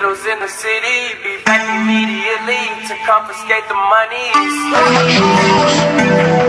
Beatles in the city, be back immediately to confiscate the monies.